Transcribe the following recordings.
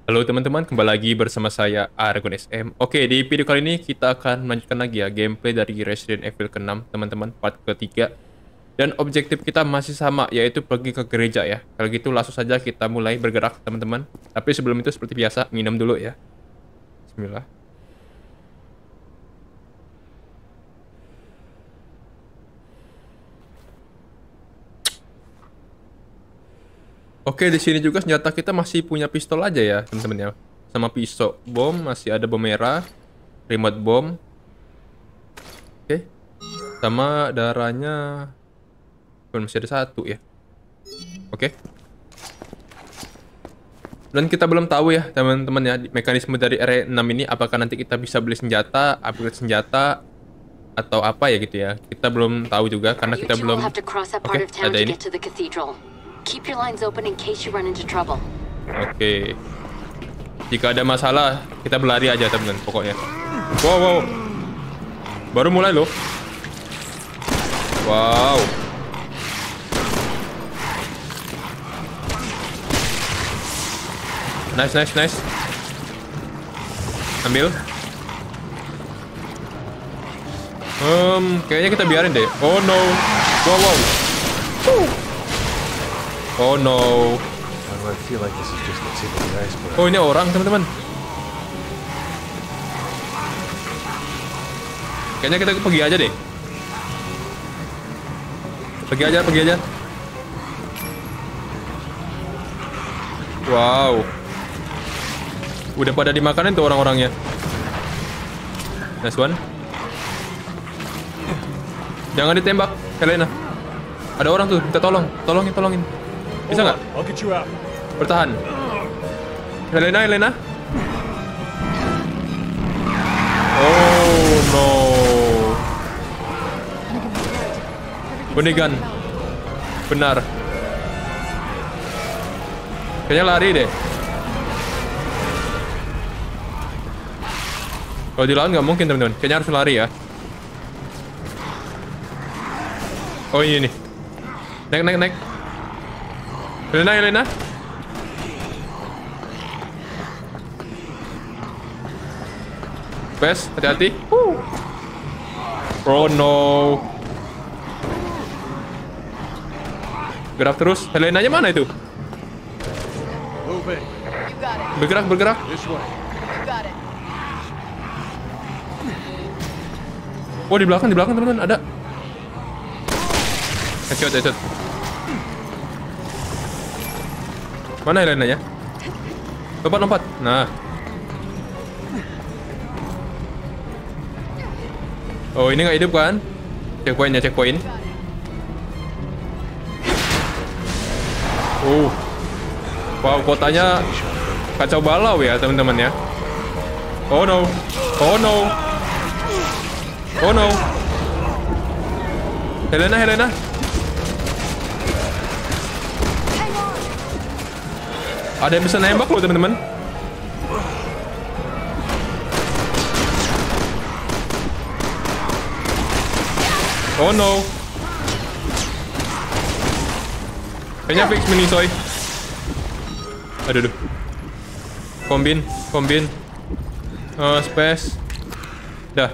Halo teman-teman, kembali lagi bersama saya Argon SM. Oke, di video kali ini kita akan melanjutkan lagi ya gameplay dari Resident Evil ke-6, teman-teman, part ketiga. Dan objektif kita masih sama, yaitu pergi ke gereja ya. Kalau gitu langsung saja kita mulai bergerak, teman-teman. Tapi sebelum itu seperti biasa, minum dulu ya. Bismillah. Oke, di sini juga senjata kita masih punya pistol aja ya, teman-teman ya. Sama pisau. Bom, masih ada bom merah. Remote bom. Oke. Sama darahnya masih ada satu ya. Oke. Dan kita belum tahu ya, teman-teman ya, mekanisme dari R6 ini apakah nanti kita bisa beli senjata, upgrade senjata, atau apa ya gitu ya. Kita belum tahu juga karena kita belum. Oke, ada ini. Keep your lines open in case you run into trouble. Oke. Jika ada masalah, kita berlari aja teman-teman pokoknya. Wow, wow. Baru mulai loh. Wow. Nice, nice, nice. Ambil. Kayaknya kita biarin deh. Oh no. Wow, wow. Oh no. Oh ini orang teman-teman. Kayaknya kita pergi aja deh. Pergi aja, pergi aja. Wow. Udah pada dimakanin tuh orang-orangnya. Nice one. Jangan ditembak, Helena. Ada orang tuh, minta tolong. Tolongin. Bisa nggak? Bertahan. Helena. Oh no. Bunigan. Benar. Kayaknya lari deh. Kalau dilawan nggak mungkin teman-teman. Kayaknya harus lari ya. Oh ini nih. Naik. Helena. Bes, hati-hati. Oh no. Gerak terus. Helenanya mana itu? Bergerak. Oh di belakang teman-teman ada. Headshot. Mana Helenanya? Lompat. Nah. Oh ini nggak hidup kan? Checkpoint. Wow, kotanya kacau balau ya teman-teman ya. Oh no. Helena. Ada yang bisa nembak loh teman-teman. Oh no. Kayaknya fix mini soy. Aduh. Kombin. Space. Dah.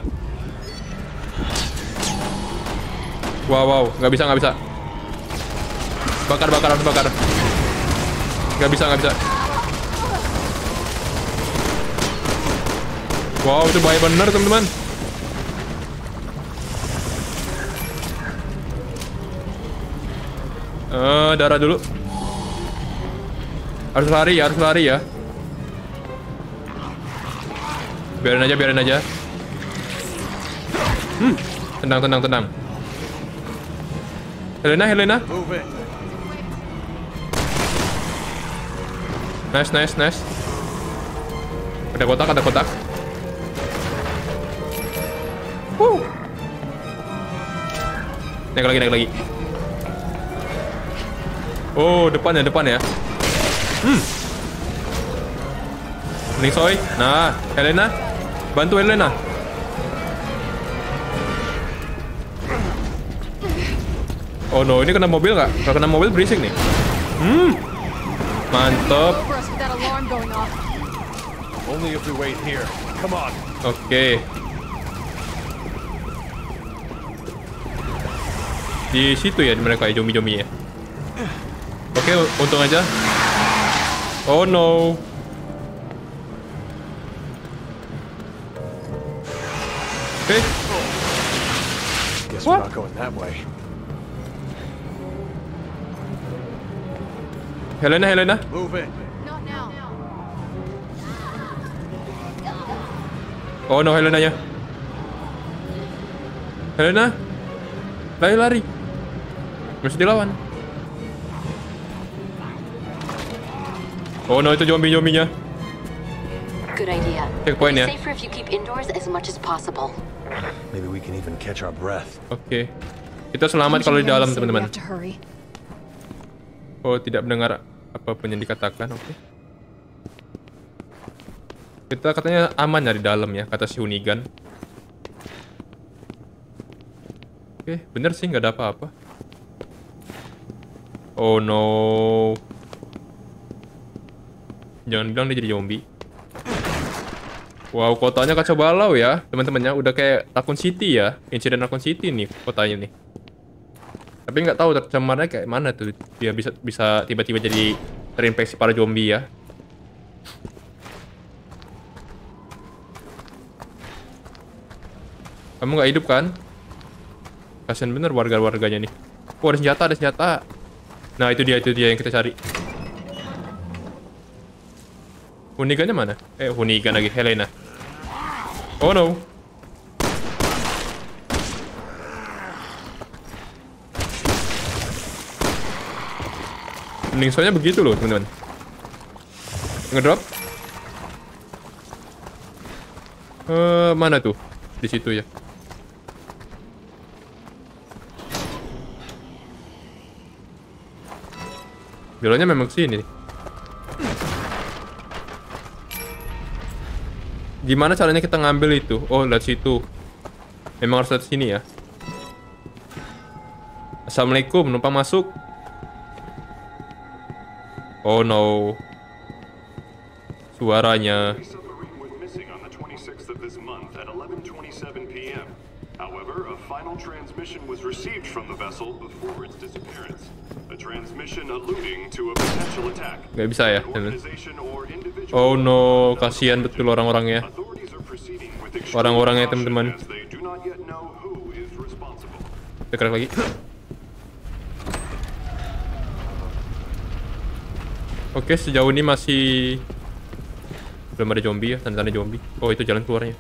Wow. Nggak bisa. Bakar. Nggak bisa. Wow, itu bahaya bener teman-teman. Darah dulu. Harus lari ya. Biarin aja. Tenang. Helena. Nice. Ada kotak. Naik lagi. Oh, depan ya. Mending soy. Nah, Helena. Bantu Helena. Oh no, ini kena mobil nggak? Kalau kena mobil berisik nih. Mantap. Only if we wait here. Come on. Oke. Di situ ya mereka ya zombie-zombie ya. Oke, untung aja. Oh no. Oke. Guess we're not going that way. Helena. Move in. Not now. Oh no, Helenanya. Helena. Lari. Mesti dilawan. Oh no, itu zombie-zombinya. Good idea. Checkpoint ya. Safer if you keep indoors as much as possible. Maybe we can even catch our breath. Oke. Kita selamat kalau di dalam, teman-teman. To hurry. Oh, tidak mendengar apapun yang dikatakan. Oke. Kita katanya aman ya di dalam ya, kata si Hunigan. Oke, bener sih nggak ada apa-apa. Oh no. Jangan bilang dia jadi zombie. Wow, kotanya kacau balau ya, teman-temannya. Udah kayak Raccoon City ya, insiden Raccoon City nih kotanya nih. Tapi nggak tahu tercemarnya kayak mana tuh. Dia bisa tiba-tiba jadi terinfeksi para zombie ya. Kamu nggak hidup kan? Kasian bener warga-warganya nih. Oh, ada senjata. Nah, itu dia yang kita cari. Hunigannya mana? Hunigan lagi, Helena. Oh no. Mending soalnya begitu loh, teman-teman. Ngedrop. Mana tuh? Di situ ya. Jalannya memang sini nih. Gimana caranya kita ngambil itu? Oh, lihat situ. Memang harus lihat sini ya. Assalamualaikum, numpang masuk. Oh no. Suaranya. However, a final transmission was received from the vessel before its disappearance. A transmission alluding to a potential attack. Nggak bisa ya, teman. Oh no, kasihan betul orang-orangnya. Orang-orangnya, teman-teman. Dekat lagi. Oke, sejauh ini masih belum ada zombie ya, tanda-tanda zombie. Oh, itu jalan keluarnya.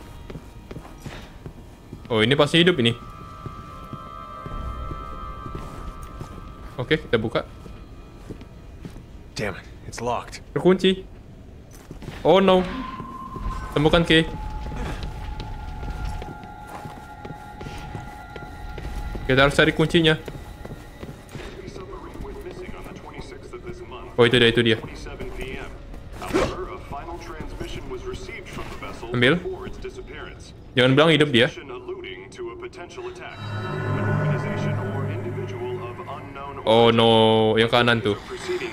Oh, ini pasti hidup ini. Oke, kita buka. Damn it, it's locked. Terkunci. Oh no. Temukan key. Kita harus cari kuncinya. Oh, itu dia. Ambil. Jangan bilang hidup dia. Oh no, yang kanan tuh.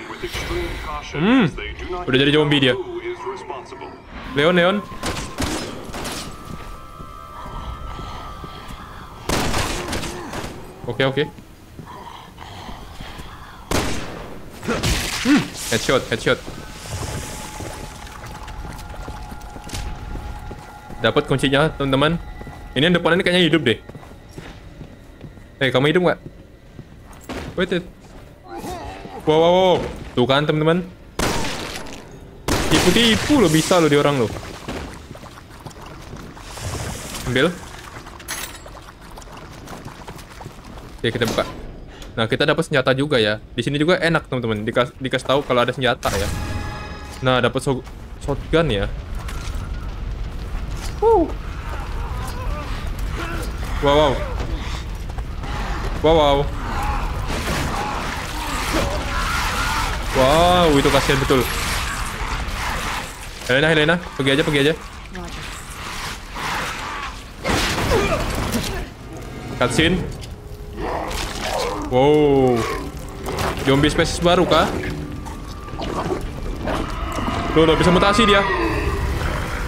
Udah jadi zombie dia. Leon. Oke. Headshot. Dapat kuncinya, teman-teman. Ini yang depan ini kayaknya hidup deh. Kamu hidup nggak? Wait. Wow. Tuh kan, teman-teman. Tipu-tipu lo bisa lo di orang lo. Ambil. Oke, kita buka. Nah, kita dapat senjata juga ya. Di sini juga enak, teman-teman. Dikasih tahu kalau ada senjata ya. Nah, dapat shotgun ya. Wow. Wow, itu kasihan betul. Helena, pergi aja. Cutscene. Wow. Zombie spesies baru kah? Loh, bisa mutasi dia.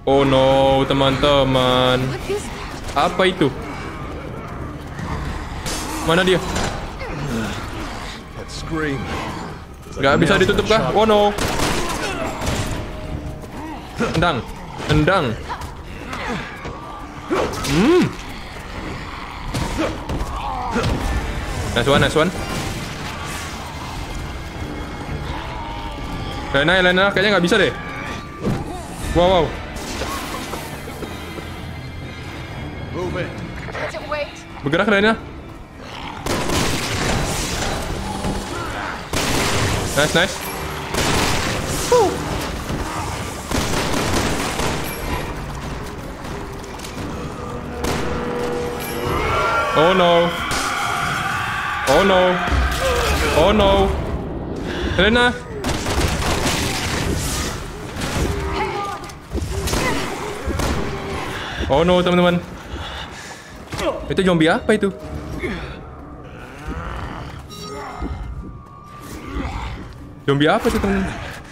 Oh no, teman-teman. What is that? Apa itu? Mana dia? That scream. It's like Gak bisa nails in a ditutup kah? chalk. Oh no. Tendang. Tendang. Nice one, nice one. Elena, kayaknya nggak bisa deh. Wow. Move it. Wait. Bergerak, Elena. Nice. Oh no. Elena. Oh no, teman-teman. Itu zombie apa itu? Zombie apa itu, teman-teman?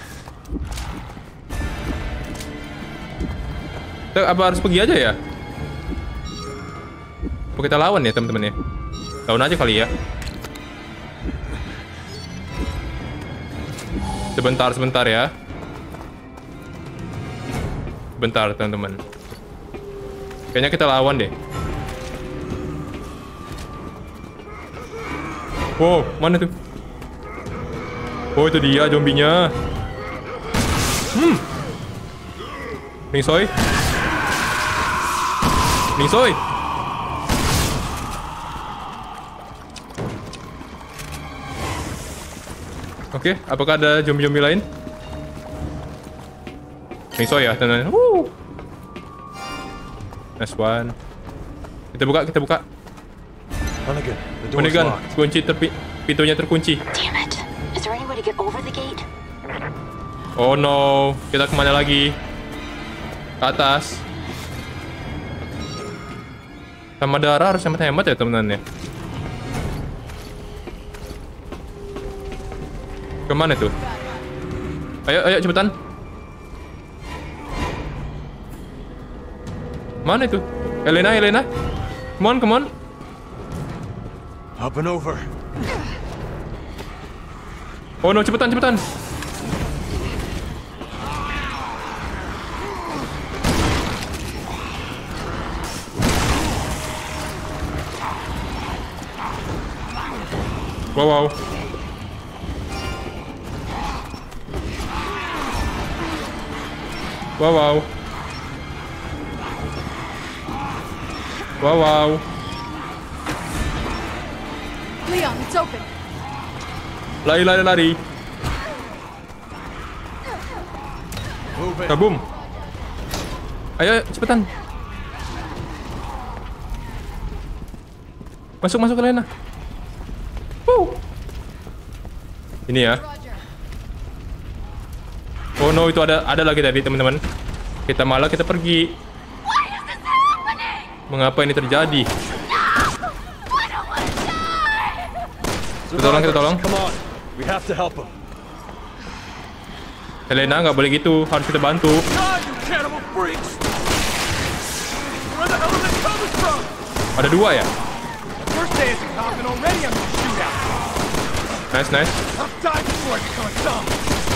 Kita apa harus pergi aja ya? Apa kita lawan ya, teman-teman ya? Lawan aja kali ya. Sebentar ya. Bentar, teman-teman. Kayaknya kita lawan deh. Wow, mana tuh? Oh, itu dia zombinya. Ningsoy. Oke, apakah ada zombie-zombie lain? Ningsoy ya, teman-teman. Nice one. Kita buka. Hunnigan, the door's Hunnigan, locked. pintunya terkunci. Damn it. Is there any way to get over the gate? Oh no, kita kemana lagi? Ke atas. Sama darah harus hemat-hemat ya, teman-teman ya. Kemana tuh? Ayo cepetan. Mana itu? Elena. Come on. Up and over. Oh no, cepetan. Wow. Leon, it's open. Lari. Move it. Kabum. Ayo, cepetan. Masuk Elena. Ini ya. Oh no, itu ada lagi tadi, teman-teman. Kita pergi. Mengapa ini terjadi? Kita tolong. Come on. We have to help him. Elena, nggak boleh gitu. Harus kita bantu. God, you cannibal freaks! Where the hell are they coming from? Ada 2 ya? The first day isn't common already. I'm gonna shoot out. Nice. I'll die before I become a dumb.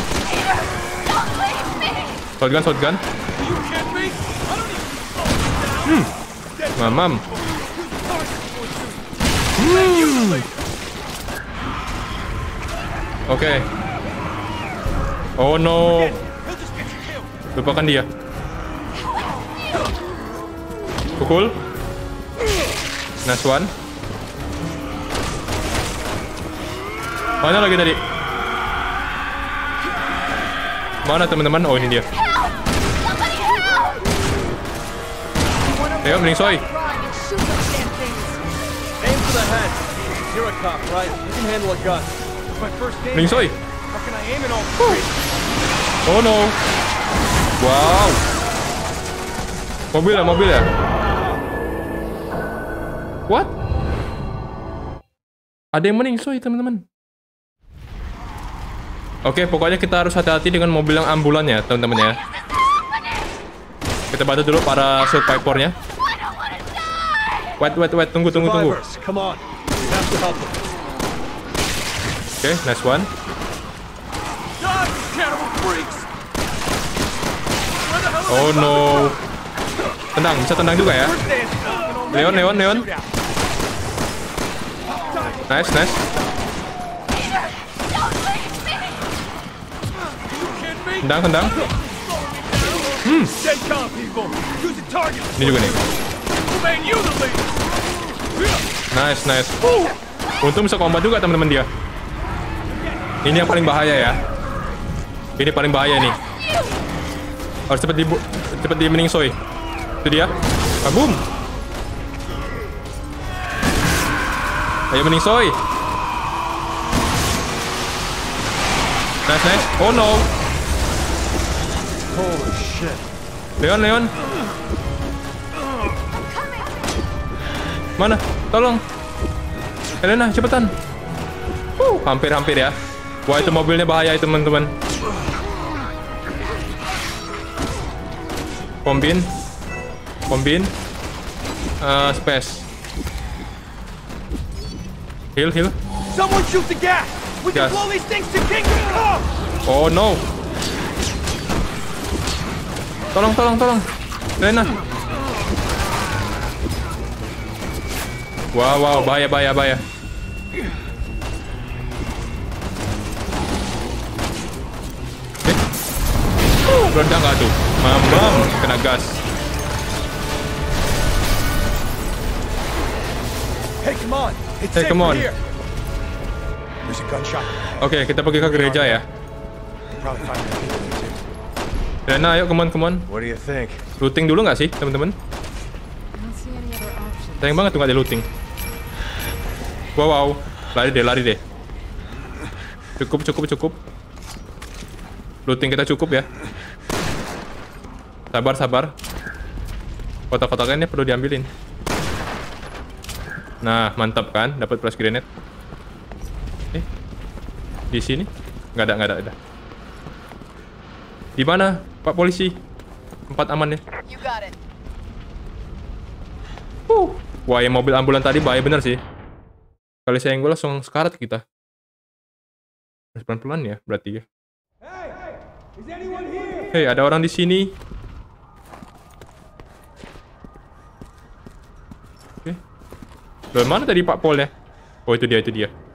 Shotgun. Are you kidding me? I don't even. Mamam. Oke. Oh no. He'll just get you killed. Lupakan dia. Pukul. Nice one. Mana lagi tadi? Mana teman-teman? Oh, ini dia. Ayo, Ningsoy. Aim for the head. You're a cop, right? You can handle a gun. It's my first game. Ningsoy. How can I aim in all three? Oh no. Wow. Mobil ya? What? Ada yang meningsoy, teman-teman. Oke, pokoknya kita harus hati-hati dengan mobil yang ambulan ya, teman-teman ya. Kita bantu dulu para survivornya. Wait, tunggu. Survivors, come on. We have to help them. Oke, nice one. Dodge, cannibal freaks! Where the hell Oh no. Tendang, bisa tendang juga ya. Leon. Nice. Tendang. Deadcom people! Use a target! Ini juga nih. Man, you the lead! Nice. Untung bisa combat juga teman-teman dia. Ini yang paling bahaya ya. Ini paling bahaya nih. Harus cepet di mending soy. Itu dia. Boom. Ayo mending soy. Nice. Oh no. Holy shit. Leon. Mana? Tolong. Elena, cepetan. Hampir ya. Wah, itu mobilnya bahaya itu, teman-teman. Kombin. Space. Heal. Someone shoot the gas! We can Gas. blow these things to kingdom come! Oh no. Tolong. Elena. Wow, bahaya. Meledak nggak tuh? Mamam, kena gas. Hey, come on! It's Hey, safe come on. here! There's a gunshot. Oke, kita pergi ke gereja ya. Probably find that people too. Elena, ayo, come on. What do you think? Looting dulu nggak sih, teman-teman? Sayang banget tuh nggak ada looting. Wow. Lari deh. Cukup. Looting kita cukup ya. Sabar. Kotak-kotaknya perlu diambilin. Nah, mantap kan? Dapat flash grenade. Di sini? Nggak ada. Di mana, Pak Polisi? Tempat aman ya. You got it. Wah, yang mobil ambulan tadi bahaya bener sih. Kali saya enggol langsung sekarat kita. Harus pelan-pelan ya, berarti ya. Hey, ada orang di sini. Oke. Dari mana tadi Pak Pol ya? Oh, itu dia.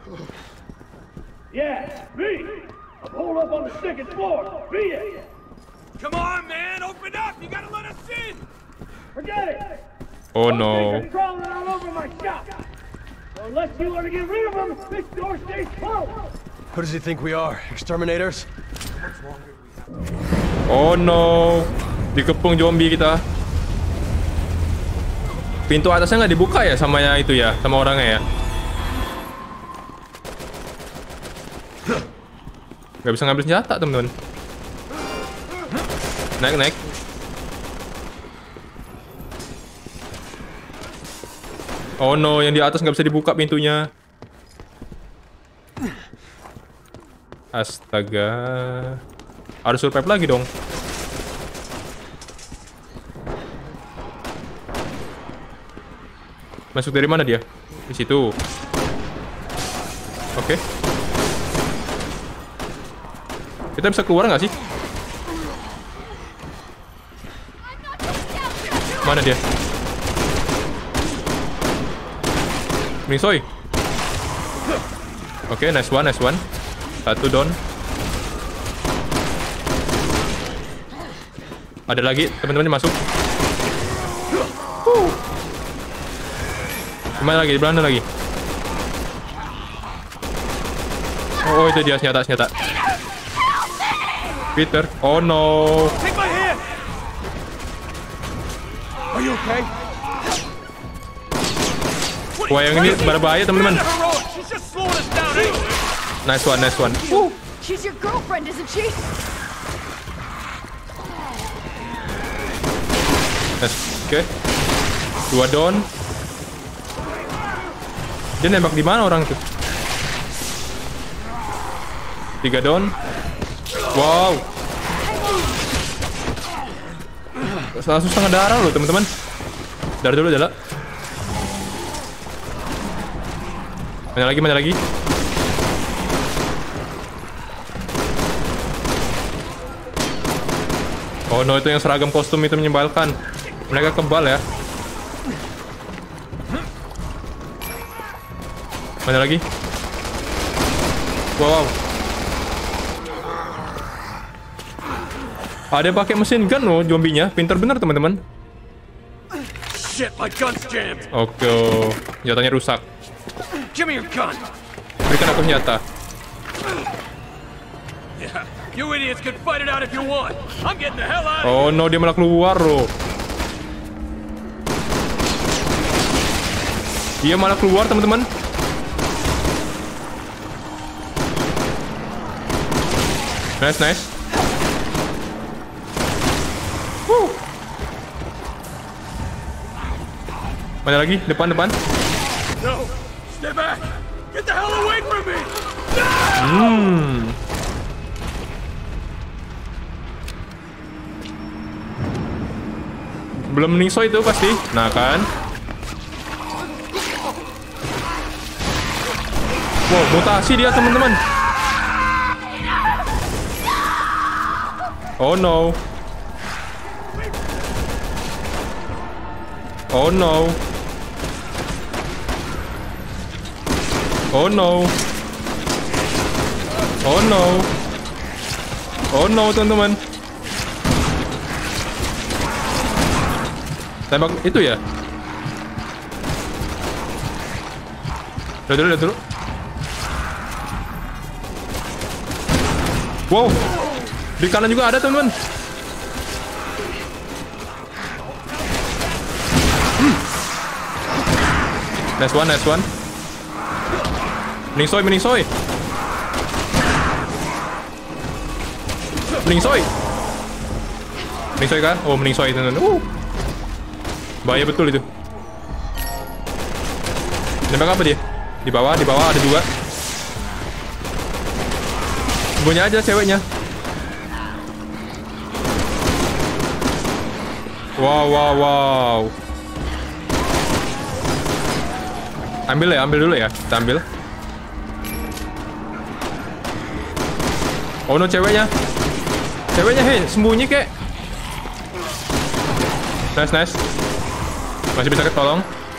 Yeah, me. I'm holed up on the second floor. Me. Come on, man! Open up! You gotta let us in! Forget it. Oh Those no. things are crawling all over my shop. So unless you want to get rid of them, this door stays closed. Who does he think we are? Exterminators? Oh no. Dikepung zombie kita. Pintu atasnya nggak dibuka ya sama itu ya, sama orangnya ya. Nggak bisa ngambil senjata, teman-teman. Naik. Oh no, yang di atas nggak bisa dibuka pintunya. Astaga. Harus survive lagi dong. Masuk dari mana dia? Di situ. Oke. Kita bisa keluar nggak sih? Mana dia? Mingsoy. Oke, nice one. Satu down. Ada lagi, teman-teman masuk. Gimana lagi? Di belakang lagi. Oh, itu dia senjata. Peter. Oh no. Take my hand! Are you okay? Wah, yang ini berbahaya, teman-teman. She's just slowing us down anyway. Nice one. She's your girlfriend, isn't she? Oke. 2 down. Dia nembak di mana orang itu? 3 down. Wow. langsung setengah darah loh teman-teman. Darah dulu adalah. Mana lagi? Oh no, itu yang seragam kostum itu menyebalkan. Mereka kebal ya. Mana lagi? Wow. Ada yang pakai mesin gun loh zombinya. Pinter bener teman-teman. Shit, my gun's jammed. Oke, senjatanya rusak. Give me your gun. Berikan aku senjata. Yeah, you idiots can fight it out if you want. I'm getting the hell out of Oh no, dia malah keluar loh. Dia malah keluar teman-teman. Nice. Mana lagi? Depan. No, stay back. Get the hell away from me. Belum ningso itu pasti. Nah kan. Wow, mutasi dia teman-teman. Oh no. Oh no. Oh no. Oh no. Oh no, teman-teman. Tembak itu ya? Lihat dulu. Wow. Di kanan juga ada, teman-teman. Nice one. Meningsoy. Meningsoy kan? Oh, meningsoy, teman-teman. Bahaya betul itu. Nembak apa dia? Di bawah ada juga. Sembunyi aja ceweknya. Wow. Ambil dulu ya. Kita ambil. Oh no, ceweknya, hei, sembunyi kek. Nice. Masih bisa ketolong.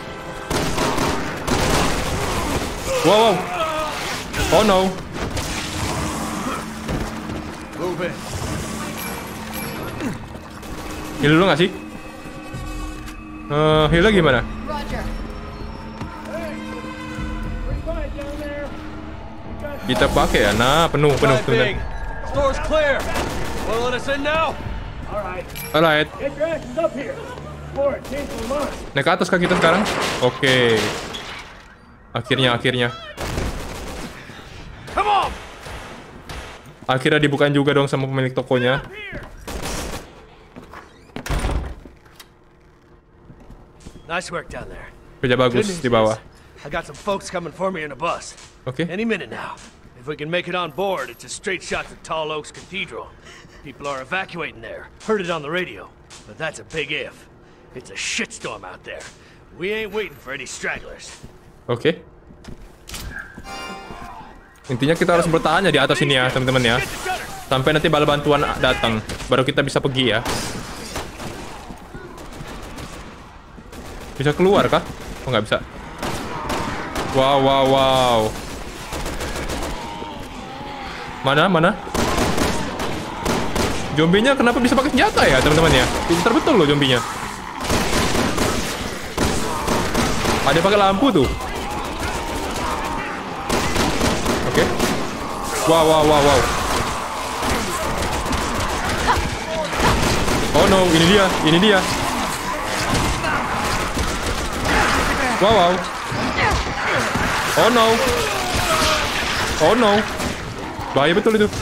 Wow. Oh no. Heal dulu nggak sih? Heal gimana? Kita pakai ya. Nah, penuh. Store's clear. Wanna let us in now? Alright. Get your asses up here. Before it changes my mind. Naik ke atas kah kita sekarang? Oke. Akhirnya. Come on. Akhirnya dibukain juga dong sama pemilik tokonya. Nice work down there. Kerja bagus di bawah. I got some folks coming for me in a bus. Oke. Any minute now. If we can make it on board, it's a straight shot to Tall Oaks Cathedral. People are evacuating there. Heard it on the radio. But that's a big if. It's a shitstorm out there. We ain't waiting for any stragglers. Oke. Intinya kita harus bertahan ya di atas ini ya, teman-teman ya. Sampai nanti bala bantuan datang, baru kita bisa pergi ya. Bisa keluar kah? Oh, nggak bisa. Wow. Mana? Zombinya kenapa bisa pakai senjata ya, teman-teman ya? Pintar betul loh zombinya. Ada pakai lampu tuh. Oke. Wow. Oh no, ini dia. Wow. Oh no. Bahaya betul itu.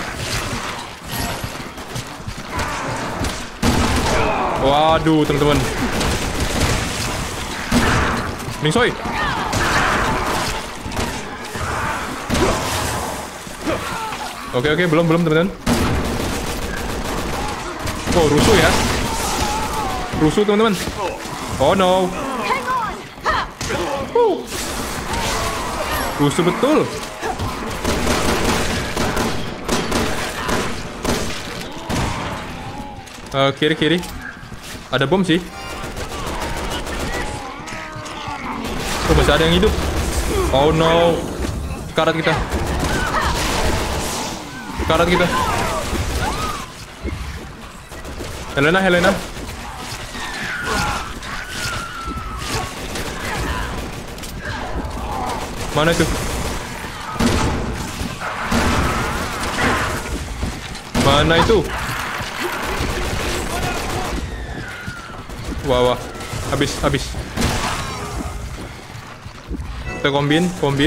Waduh, teman-teman. Ningsoy. Oke, belum teman-teman. Oh, rusuh ya. Rusuh teman-teman. Oh no. Rusuh betul. Kiri. Ada bom sih. Oh, masih ada yang hidup. Oh no. Karat kita. Helena. Mana itu? Wah. Habis. Kita kombin.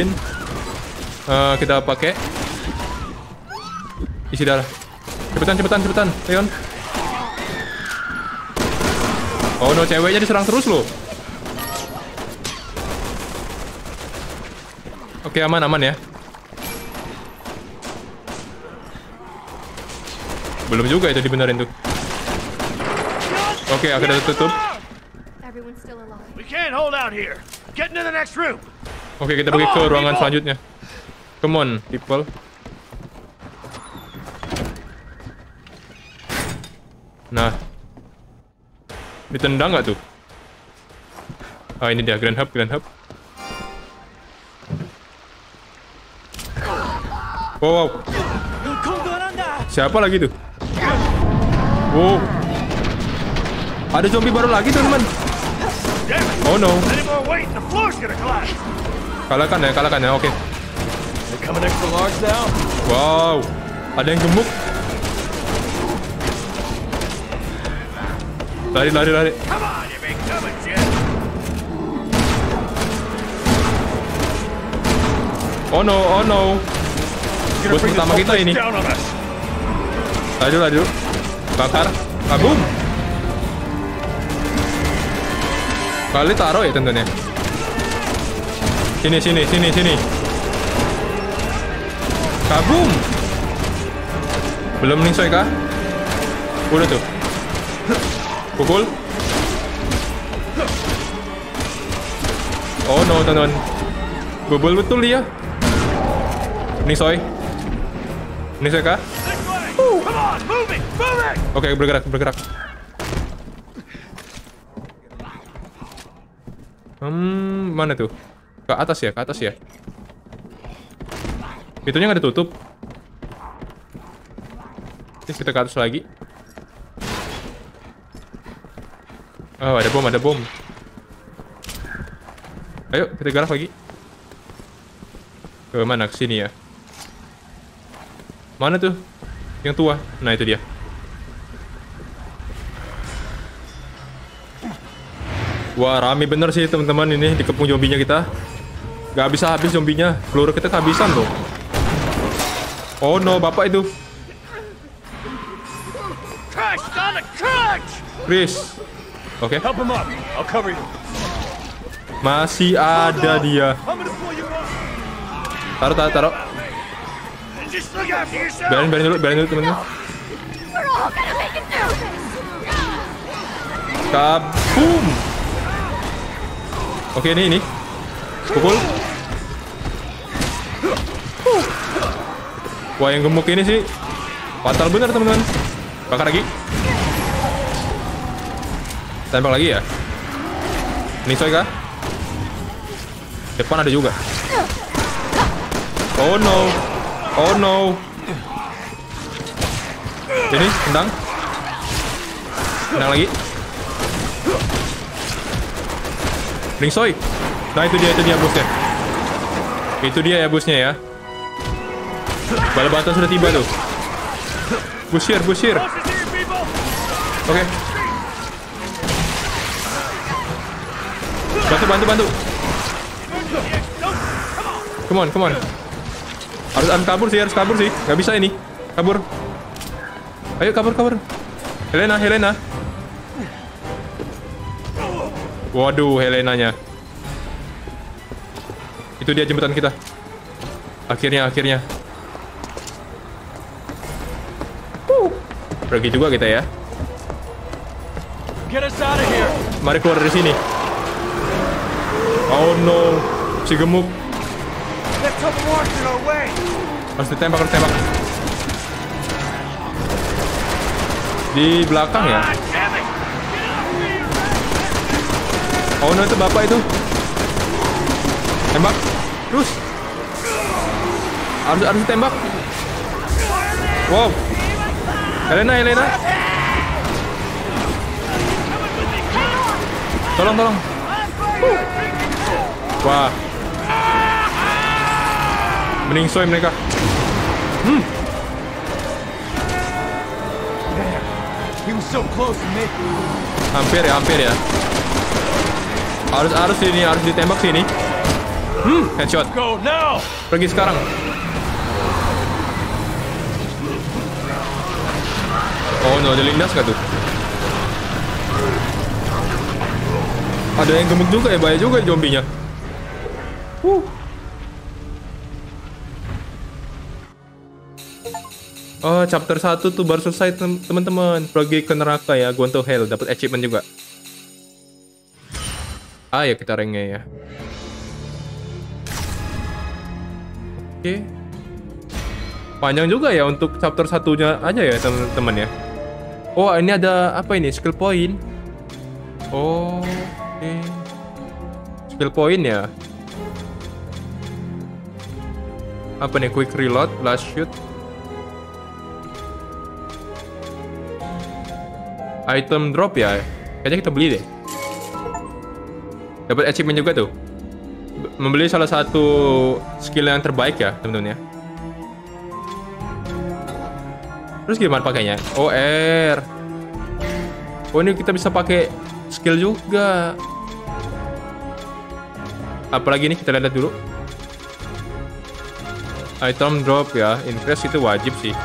Kita pakai. Isi darah. Cepetan, Leon. Oh no, ceweknya diserang terus loh. Oke, aman ya. Belum juga itu dibenerin tuh. Oke, akhirnya tutup. We can't hold out here. Get into the next room. Oke, kita pergi ke ruangan selanjutnya. Come on, people. Nah. Ditendang nggak tuh? Ah, ini dia, Grand Hub. Wow. Siapa lagi tuh? Wow. Ada zombie baru lagi, teman-teman. Oh no. Kalahkan ya, oke. Wow. Ada yang gemuk. Lari. Oh no. Bos pertama kita ini. Laju. Bakar. Kabum. Kali taruh ya tentunya. Sini. Kabum. Belum ningsoy kah? Udah tuh. Pukul. Oh no, teman-teman. Bobol betul dia. Ningsoy kah? Oke, bergerak. Mana tuh? Ke atas ya. Pintunya nggak ditutup. Terus kita ke atas lagi. Oh, ada bom. Ayo, kita gerak lagi. Ke mana? Ke sini ya. Mana tuh? Yang tua. Nah, itu dia. Wah, rame bener sih teman-teman ini dikepung zombinya kita. Gak bisa habis zombinya. Peluru kita kehabisan loh. Oh no, bapak itu. Chris. Oke. Masih ada dia. Taruh. Biarin dulu teman-teman. Kabum. Oke, ini. Pukul. Wah, yang gemuk ini sih fatal bener, teman-teman. Bakar lagi. Tembak lagi ya. Ningsoy kah? Depan ada juga. Oh no. Ini, tendang lagi. Ningsoy. Nah, itu dia bosnya. Itu dia ya bosnya ya. Bala bantuan sudah tiba tuh. Busir. Oke. Bantu. Come on. Harus kabur sih. Gak bisa ini. Kabur. Ayo kabur. Helena. Waduh, Helenanya. Itu dia jembatan kita. Akhirnya. Pergi juga kita ya. Get us out of here. Mari keluar dari sini. Oh no, si gemuk. Let's hope more in our way. Harus ditembak. Di belakang ya. Damn it. Oh no, itu bapak itu. Tembak. Terus. Harus ditembak. Wow. Helena. Tolong. Wah. Mending soy mereka. He was so close to me. Hampir ya. Harus ditembak sini. Headshot. Go now. Pergi sekarang. Oh no, ada lindas gak tuh? Ada yang gemuk juga ya, bahaya juga zombinya. Oh, chapter 1 tuh baru selesai teman-teman. Pergi ke neraka ya, go to hell, dapat achievement juga. Ya kita ranknya ya. Oke. Panjang juga ya untuk chapter 1-nya aja ya teman-teman ya. Oh, ini ada apa ini? Skill point. Oh, oke. Skill point ya. Apa nih? Quick reload, blast shoot. Item drop ya. Kayaknya kita beli deh. Dapat achievement juga tuh. Membeli salah satu skill yang terbaik ya, teman-teman ya. Terus gimana pakainya? Oh, R. Oh, ini kita bisa pakai skill juga. Apalagi ini kita lihat dulu. Item drop ya, increase itu wajib sih.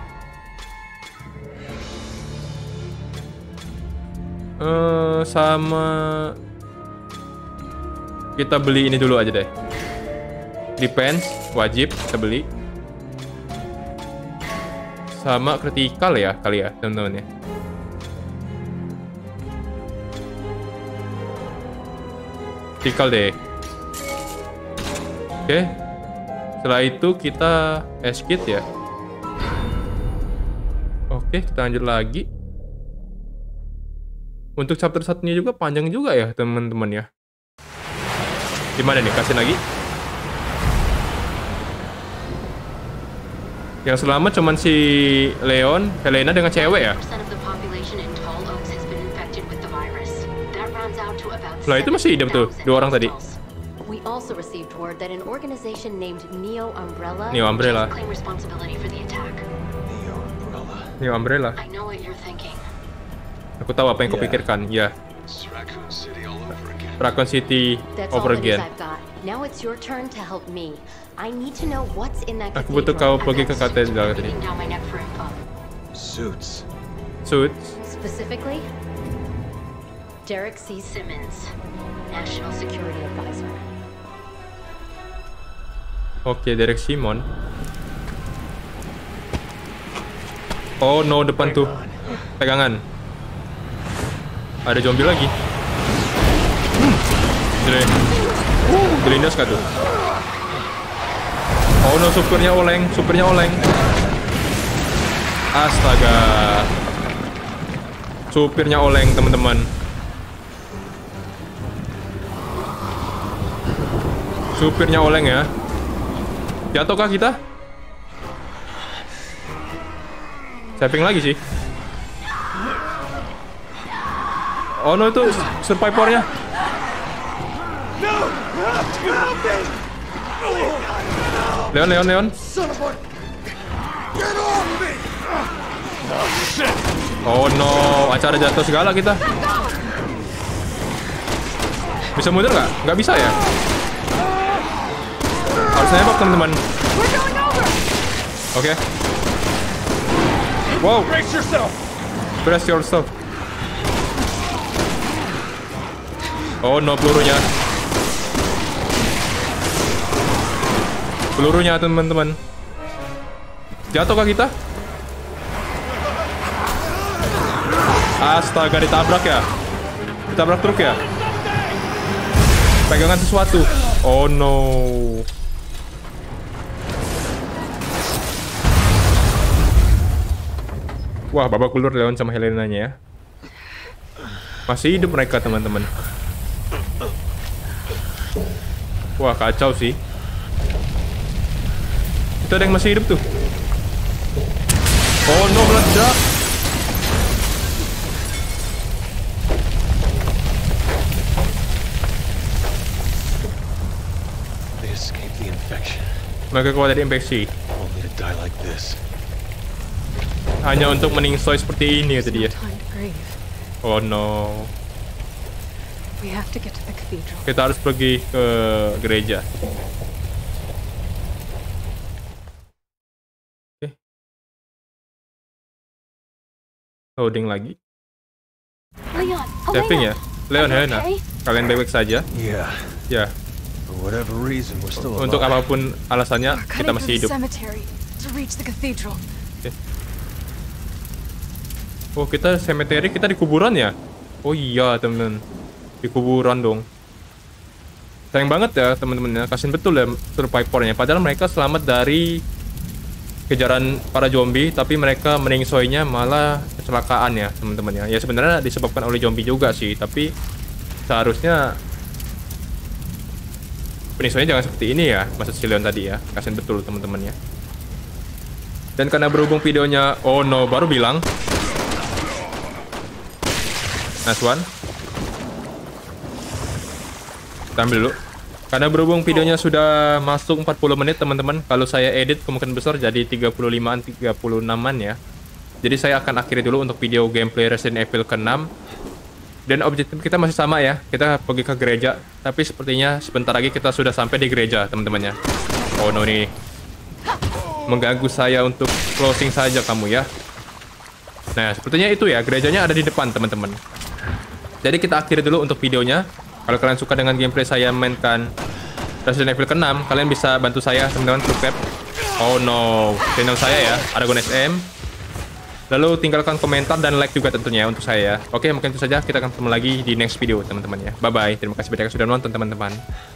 Sama kita beli ini dulu aja deh. Defense wajib kita beli. Sama critical ya kali ya teman-teman ya. Critical deh. Oke. Setelah itu kita escape ya. Oke, kita lanjut lagi. Untuk chapter 1-nya juga panjang juga ya teman-teman ya. Gimana nih, kasih lagi? Yang selamat cuman si Leon, Helena dengan cewek ya. Lah itu masih hidup tuh, 2 orang tadi. We also received word that an organization named Neo Umbrella Neo Umbrella. claim responsibility for the attack. Neo Umbrella. I know what you're thinking. Aku tahu apa yang kau pikirkan, ya. Raccoon City That's over all the news again. I've got. Now it's your turn to help me. I need to know what's in that Aku butuh kau cathedral, pergi and ke that's katedral tadi. breathing down my neck for info. Suits. Suits. Specifically, Derek C. Simmons, National Security Advisor. Oke, Derek Simon. Oh no, depan tuh. Pegangan. Ada zombie lagi. Dilindas gak tuh? Oh no, supirnya oleng. Astaga. Supirnya oleng, teman-teman. Supirnya oleng ya. Jatuhkah kita? Saving lagi sih. Oh no, itu survivornya. Leon. Oh no, acara jatuh segala kita. Bisa mundur nggak? Nggak bisa ya? Harus nembak teman-teman. Oke. Wow. Brace yourself. Oh no, pelurunya teman-teman. Jatuhkah kita? Astaga, ditabrak ya. Ditabrak truk ya. Pegangan sesuatu. Oh no. Wah, babak belur Leon sama Helenanya ya. Masih hidup mereka, teman-teman. Wah, kacau sih. Itu ada yang masih hidup tuh. Oh no, meledak. They escaped the infection. Mereka keluar dari infeksi. Only to die like this. Hanya untuk meningsoi seperti ini, kata dia. Time to grieve. Oh no. We have to get to the cathedral. Kita harus pergi ke gereja. Oke. Loading lagi. Leon, Saving ya. Leon, Are you Helena. okay? Kalian baik-baik saja? Yeah. Ya. For whatever reason, we're still alive. Untuk apapun alasannya, We're kita cutting masih through hidup. the cemetery to reach the cathedral. Oh, kita cemetery, kita di kuburan ya? Oh iya, temen-temen. Di kuburan dong. Sayang banget ya, temen-temennya. Kasian betul ya survivornya. Padahal mereka selamat dari kejaran para zombie, tapi mereka meningsoinya malah kecelakaan ya, teman-teman ya. Ya sebenarnya disebabkan oleh zombie juga sih, tapi seharusnya peningsoinya jangan seperti ini ya, maksud si Leon tadi ya. Kasian betul teman-teman ya. Dan karena berhubung videonya, oh no, baru bilang. Nice one. Kita ambil dulu. Karena berhubung videonya sudah masuk 40 menit teman-teman. Kalau saya edit kemungkinan besar jadi 35an, 36an ya. Jadi saya akan akhiri dulu untuk video gameplay Resident Evil ke-6. Dan objektif kita masih sama ya. Kita pergi ke gereja. Tapi sepertinya sebentar lagi kita sudah sampai di gereja teman-temannya. Oh no nih. Mengganggu saya untuk closing saja kamu ya. Nah sepertinya itu ya. Gerejanya ada di depan teman-teman. Jadi kita akhiri dulu untuk videonya. Kalau kalian suka dengan gameplay saya mainkan Resident Evil ke-6, kalian bisa bantu saya teman-teman subscribe. Oh no, channel saya ya, Aragon SM. Lalu tinggalkan komentar dan like juga tentunya untuk saya. Oke, mungkin itu saja. Kita akan ketemu lagi di next video teman-teman ya. Bye bye. Terima kasih banyak yang sudah nonton teman-teman.